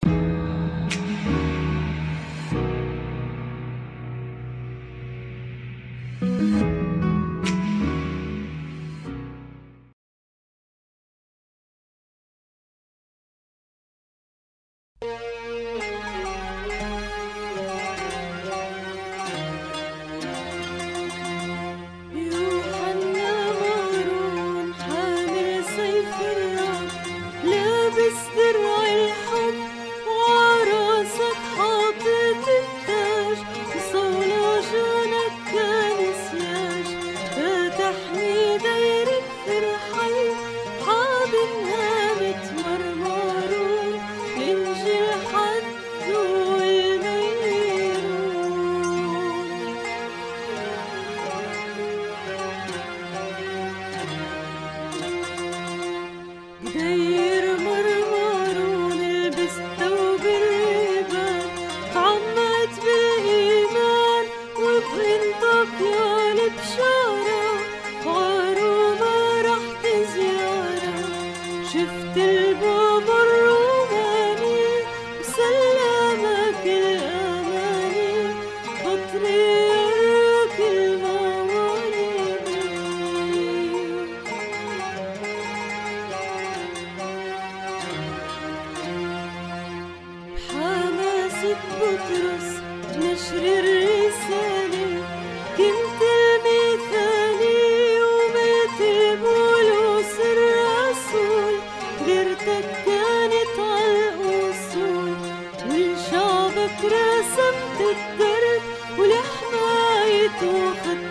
داير مرمرون لبس ثوب الريبان، تعمقت بالإيمان وبغنطك يا البشارة، وعرومة رحت زيارة شفت البابا الروماني وسلمك الأماني بطريرك الموالي. بحماسة بطرس بنشر الرسالة كنت المثالي، ومثل بولس الرسول غيرتك كانت عالأصول، ولشعبك رسمت الدرب ولحمايته خدت